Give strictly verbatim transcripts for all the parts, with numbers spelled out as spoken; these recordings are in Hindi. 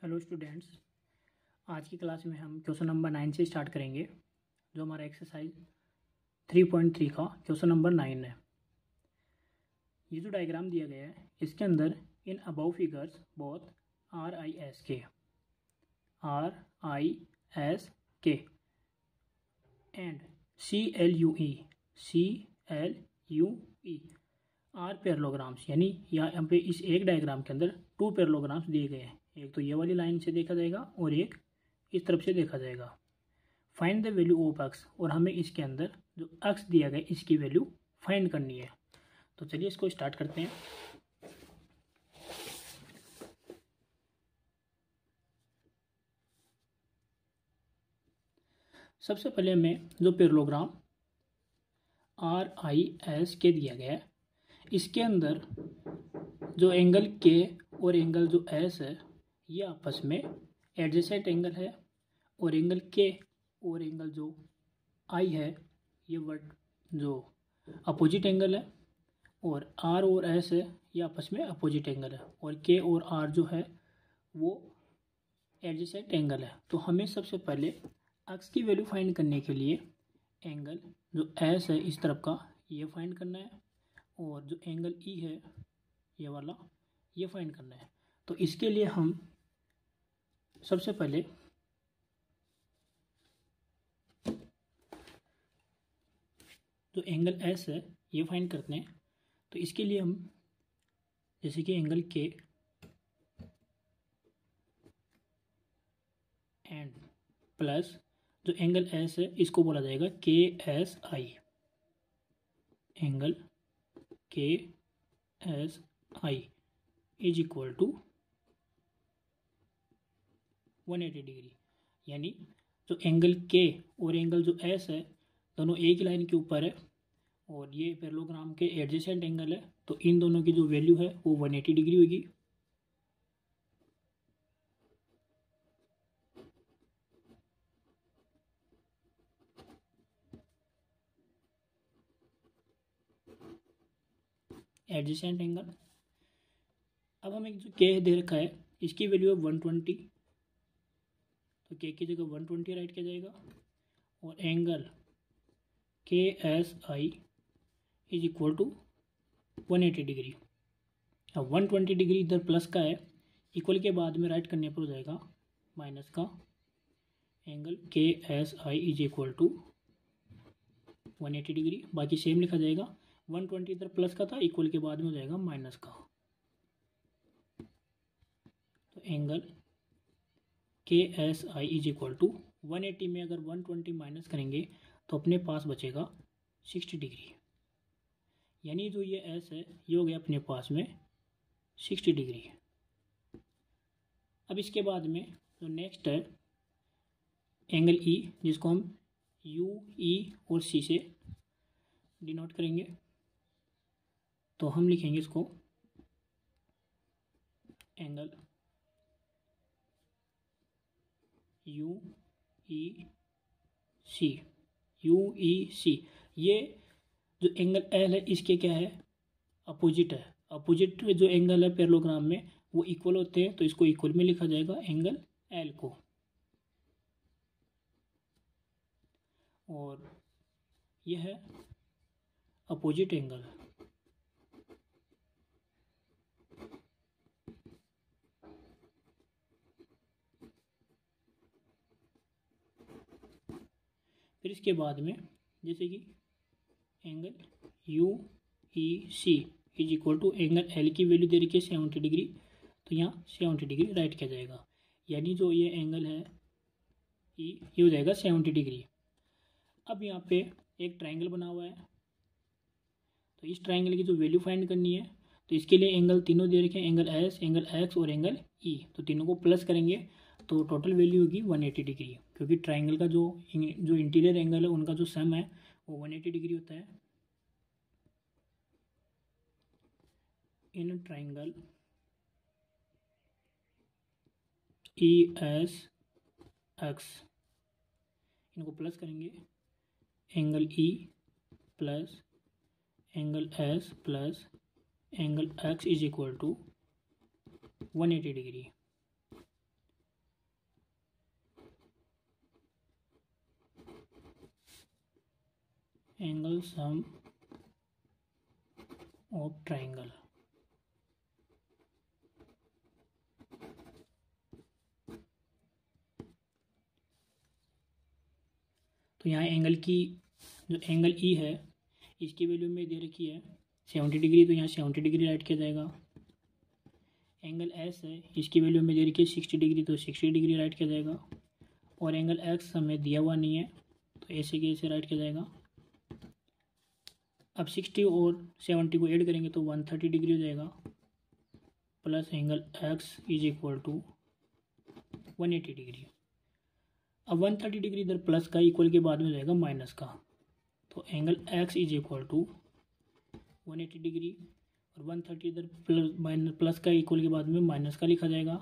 हेलो स्टूडेंट्स, आज की क्लास में हम क्वेश्चन नंबर नाइन से स्टार्ट करेंगे, जो हमारा एक्सरसाइज थ्री पॉइंट थ्री का क्वेश्चन नंबर नाइन है। ये जो डायग्राम दिया गया है, इसके अंदर in above figures both R I S K R I S K and C L U E C L U E are parallelograms, यानी यहाँ पे इस एक डायग्राम के अंदर टू पैरेललोग्राम्स दिए गए हैं। एक तो ये वाली लाइन से देखा जाएगा और एक इस तरफ से देखा जाएगा। Find the value of X, और हमें इसके अंदर जो एक्स दिया गया इसकी वैल्यू फाइंड करनी है। तो चलिए इसको स्टार्ट करते हैं। सबसे पहले हमें जो पैरेललोग्राम आर आई एस के दिया गया है, इसके अंदर जो एंगल के और एंगल जो एस है ये आपस में एडजेसेंट एंगल है, और एंगल के और एंगल जो आई है ये वर्ड जो अपोजिट एंगल है, और आर और एस है ये आपस में अपोजिट एंगल है, और के और आर जो है वो एडजेसेंट एंगल है। तो हमें सबसे पहले एक्स की वैल्यू फाइंड करने के लिए एंगल जो एस है इस तरफ का ये फाइंड करना है, और जो एंगल ई है ये वाला ये फाइंड करना है। तो इसके लिए हम सबसे पहले जो एंगल एस है ये फाइंड करते हैं। तो इसके लिए हम जैसे कि एंगल के एंड प्लस जो एंगल एस है इसको बोला जाएगा K S I, angle K S I is equal to one eighty degree, यानी जो एंगल के और एंगल जो एस है दोनों एक ही लाइन के ऊपर है, और ये पैरेललोग्राम के एडजेसेंट एंगल है। तो इन दोनों की जो वैल्यू है वो वन एटी डिग्री होगी। Adjacent angle. अब हमें जो के दे रखा है इसकी वैल्यू है वन ट्वेंटी, तो के की जगह वन ट्वेंटी राइट किया जाएगा, और angle K S I is equal to one eighty degree. अब वन ट्वेंटी डिग्री इधर प्लस का है, इक्वल के बाद में राइट करने पर हो जाएगा माइनस का। Angle K S I is equal to one eighty degree, बाकी सेम लिखा जाएगा। वन ट्वेंटी इधर प्लस का था, इक्वल के बाद में हो जाएगा माइनस का। तो angle K S I is equal to one eighty में अगर वन ट्वेंटी माइनस करेंगे तो अपने पास बचेगा सिक्सटी डिग्री, यानी जो ये एस है ये हो गया अपने पास में सिक्सटी डिग्री। अब इसके बाद में जो नेक्स्ट है एंगल ई, जिसको हम यू ई और सी से डिनोट करेंगे। तो हम लिखेंगे इसको angle U E C, U E C. ये जो एंगल एल है इसके क्या है, अपोजिट है। अपोजिट जो एंगल है पैरेललोग्राम में वो इक्वल होते हैं, तो इसको इक्वल में लिखा जाएगा एंगल एल को। और यह है अपोजिट एंगल। फिर इसके बाद में जैसे कि angle U E C is equal to angle L की वैल्यू दे रखी है सेवेंटी डिग्री, तो यहाँ सेवेंटी डिग्री राइट किया जाएगा, यानी जो ये एंगल है ई ये हो जाएगा सेवेंटी डिग्री। अब यहाँ पे एक ट्रायंगल बना हुआ है, तो इस ट्रायंगल की जो वैल्यू फाइंड करनी है, तो इसके लिए एंगल तीनों दे रखे हैं, एंगल एस, एंगल एक्स और एंगल ई। तो तीनों को प्लस करेंगे तो टोटल वैल्यू होगी वन एटी डिग्री, क्योंकि ट्रायंगल का जो जो इंटीरियर एंगल है उनका जो सम है वो वन एटी डिग्री होता है। इन ट्रायंगल ई एस एक्स, इनको प्लस करेंगे, angle E plus angle S plus angle X is equal to one eighty degree. Angle sum of triangle. तो यहाँ एंगल की जो एंगल ई है इसकी वैल्यू में दे रखी है सेवेंटी डिग्री, तो यहाँ सेवेंटी डिग्री राइट किया जाएगा। एंगल एस है इसकी वैल्यू में दे रखी है सिक्सटी डिग्री, तो सिक्सटी डिग्री राइट किया जाएगा। और एंगल एक्स हमें दिया हुआ नहीं है तो ऐसे के ऐसे राइट किया जाएगा। अब सिक्सटी और सेवेंटी को ऐड करेंगे तो वन थर्टी डिग्री हो जाएगा, plus angle X is equal to one eighty degree. अब वन थर्टी डिग्री इधर प्लस का इक्वल के बाद में हो जाएगा माइनस का, तो angle X is equal to one eighty degree और वन थर्टी इधर प्लस माइनस प्लस का इक्वल के बाद में माइनस का लिखा जाएगा।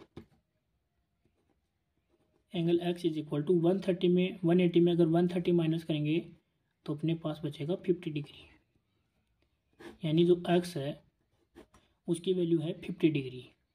Angle X is equal to one thirty में वन एटी में अगर वन थर्टी माइनस करेंगे तो अपने पास बचेगा फिफ्टी डिग्री, यानी जो एक्स है उसकी वैल्यू है फिफ्टी डिग्री।